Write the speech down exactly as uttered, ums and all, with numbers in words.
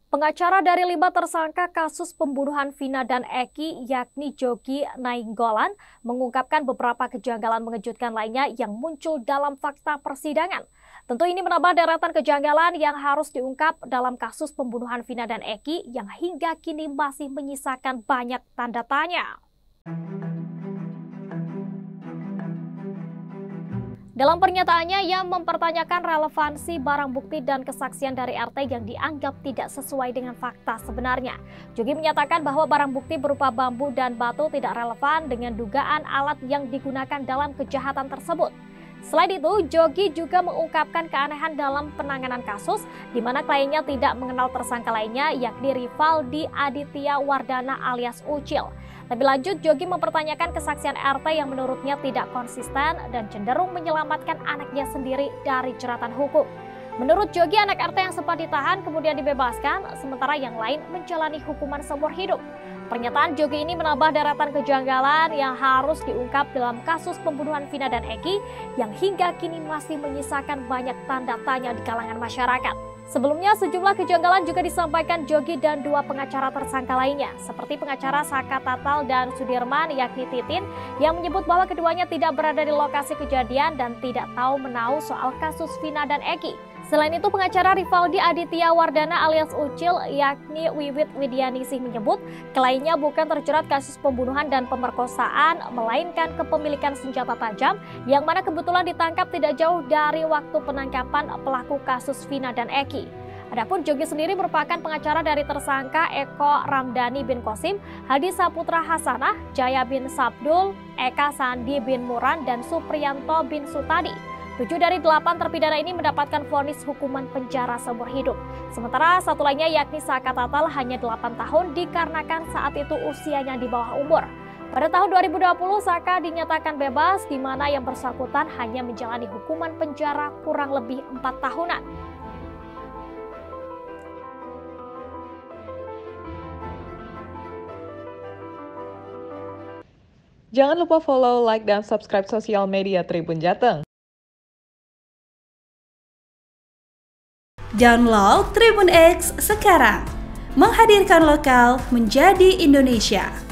Pengacara dari lima tersangka kasus pembunuhan Vina dan Eki, yakni Jogi Nainggolan, mengungkapkan beberapa kejanggalan mengejutkan lainnya yang muncul dalam fakta persidangan. Tentu ini menambah deretan kejanggalan yang harus diungkap dalam kasus pembunuhan Vina dan Eki yang hingga kini masih menyisakan banyak tanda tanya. Dalam pernyataannya, ia mempertanyakan relevansi barang bukti dan kesaksian dari R T yang dianggap tidak sesuai dengan fakta sebenarnya. Jogi menyatakan bahwa barang bukti berupa bambu dan batu tidak relevan dengan dugaan alat yang digunakan dalam kejahatan tersebut. Selain itu, Jogi juga mengungkapkan keanehan dalam penanganan kasus, di mana kliennya tidak mengenal tersangka lainnya, yakni Rivaldi Aditya Wardana alias Ucil. Lebih lanjut, Jogi mempertanyakan kesaksian R T yang menurutnya tidak konsisten dan cenderung menyelamatkan anaknya sendiri dari jeratan hukum. Menurut Jogi, anak R T yang sempat ditahan kemudian dibebaskan, sementara yang lain menjalani hukuman seumur hidup. Pernyataan Jogi ini menambah deretan kejanggalan yang harus diungkap dalam kasus pembunuhan Vina dan Eki yang hingga kini masih menyisakan banyak tanda tanya di kalangan masyarakat. Sebelumnya, sejumlah kejanggalan juga disampaikan Jogi dan dua pengacara tersangka lainnya, seperti pengacara Saka Tatal dan Sudirman yakni Titin, yang menyebut bahwa keduanya tidak berada di lokasi kejadian dan tidak tahu menahu soal kasus Vina dan Eki. Selain itu, pengacara Rivaldi Aditya Wardana alias Ucil yakni Wiwit Widianingsih menyebut kliennya bukan terjerat kasus pembunuhan dan pemerkosaan, melainkan kepemilikan senjata tajam yang mana kebetulan ditangkap tidak jauh dari waktu penangkapan pelaku kasus Vina dan Eki. Adapun Jogi sendiri merupakan pengacara dari tersangka Eko Ramdhani bin Kosim, Hadi Saputra Hasanah, Jaya bin Sabdul, Eka Sandi bin Muran, dan Supriyanto bin Sutadi. Tujuh dari delapan terpidana ini mendapatkan vonis hukuman penjara seumur hidup. Sementara satu lainnya yakni Saka Tatal hanya delapan tahun dikarenakan saat itu usianya di bawah umur. Pada tahun dua ribu dua puluh, Saka dinyatakan bebas di mana yang bersangkutan hanya menjalani hukuman penjara kurang lebih empat tahunan. Jangan lupa follow, like, dan subscribe sosial media Tribun Jateng. Download Tribun X sekarang, menghadirkan lokal menjadi Indonesia.